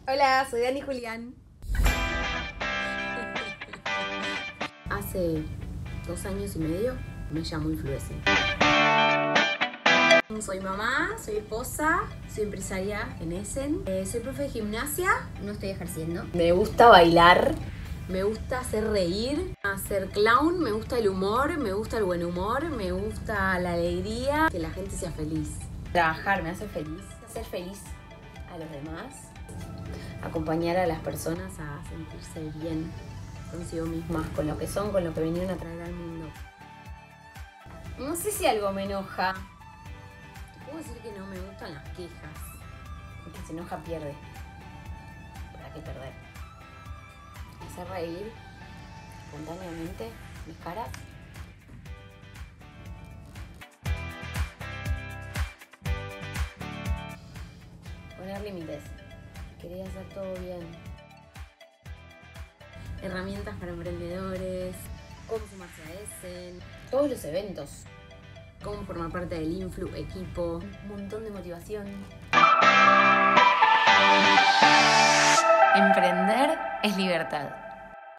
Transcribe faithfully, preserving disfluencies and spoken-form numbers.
Hola, soy Dani Julián. Hace dos años y medio me llamo influencer. Soy mamá, soy esposa, soy empresaria en Essen, eh, soy profe de gimnasia, no estoy ejerciendo. Me gusta bailar, me gusta hacer reír, hacer clown, me gusta el humor, me gusta el buen humor, me gusta la alegría, que la gente sea feliz. Trabajar me hace feliz, hacer feliz a los demás, acompañar a las personas a sentirse bien consigo mismas, con lo que son, con lo que vinieron a traer al mundo. No sé si algo me enoja. Puedo decir que no me gustan las quejas. El que se enoja pierde. ¿Para qué perder? Hacer reír espontáneamente mis caras. Poner límites. Quería hacer todo bien. Herramientas para emprendedores. Cómo sumarse a Essen. Todos los eventos. Cómo formar parte del Influ equipo. Un montón de motivación. Emprender es libertad.